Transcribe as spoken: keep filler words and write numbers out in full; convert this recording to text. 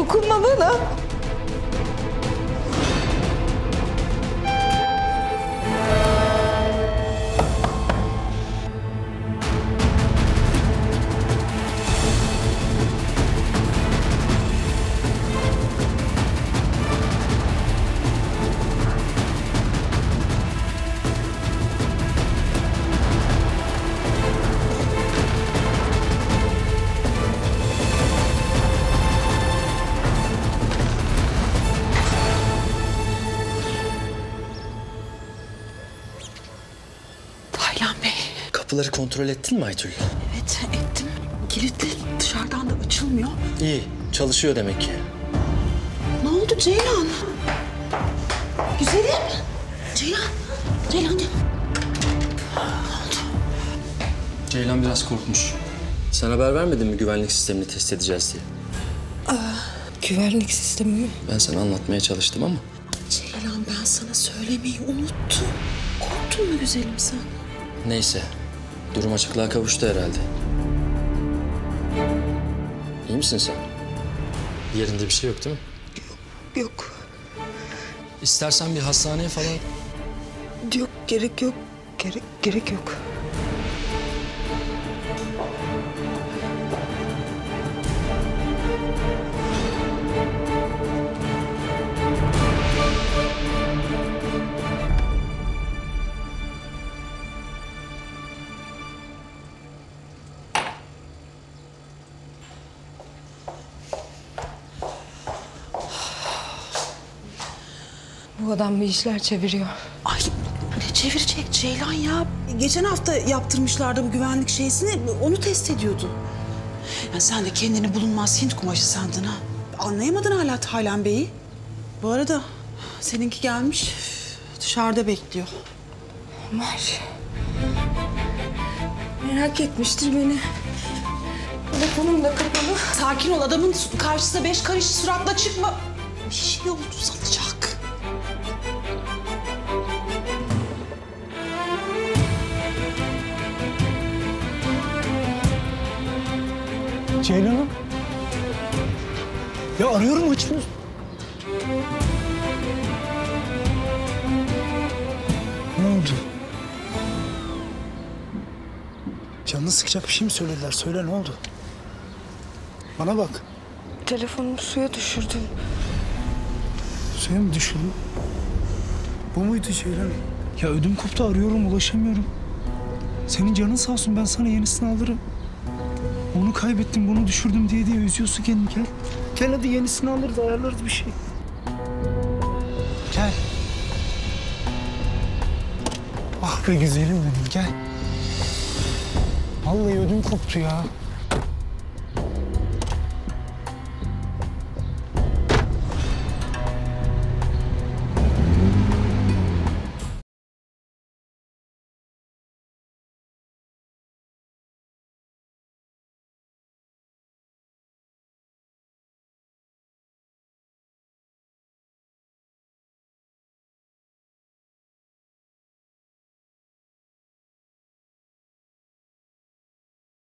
Dokunma bana. Kapıları kontrol ettin mi Aytül? Evet, ettim. Kilitli, dışarıdan da açılmıyor. İyi, çalışıyor demek ki. Ne oldu Ceylan? Güzelim. Ceylan, Ceylan. Ne oldu? Ceylan biraz korkmuş. Sen haber vermedin mi güvenlik sistemini test edeceğiz diye? Aa, güvenlik sistemi mi? Ben sana anlatmaya çalıştım ama. Ceylan, ben sana söylemeyi unuttum. Korktun mu güzelim sen? Neyse. Durum açıklığa kavuştu herhalde. İyi misin sen? Yerinde bir şey yok değil mi? Yok, yok. İstersen bir hastaneye falan... Yok, gerek yok. Gerek, gerek yok. Bu adam bir işler çeviriyor. Ay, ne çevirecek Ceylan ya? Geçen hafta yaptırmışlardı bu güvenlik şeysini, onu test ediyordu. Ya sen de kendini bulunmaz Hint kumaşı sandın ha. Anlayamadın hala Taylan Bey'i. Bu arada seninki gelmiş, dışarıda bekliyor. Ömer. Merak etmiştir beni. Telefonum da kapalı. Sakin ol, adamın karşısına beş karış suratla çıkma. Bir şey oldu sanacak. Ceylan'ım. Ya arıyorum, açmıyorsun. Ne oldu? Canını sıkacak bir şey mi söylediler? Söyle, ne oldu? Bana bak. Telefonumu suya düşürdüm. Suya mı düşürdün? Bu muydu Ceylan? Ya ödüm koptu, arıyorum, ulaşamıyorum. Senin canın sağ olsun, ben sana yenisini alırım. Onu kaybettim, bunu düşürdüm diye diye üzüyorsun kendini. Gel. Gel hadi, yenisini alırız, ayarlarız bir şey. Gel. Ah be güzelim benim, gel. Vallahi ödüm koptu ya.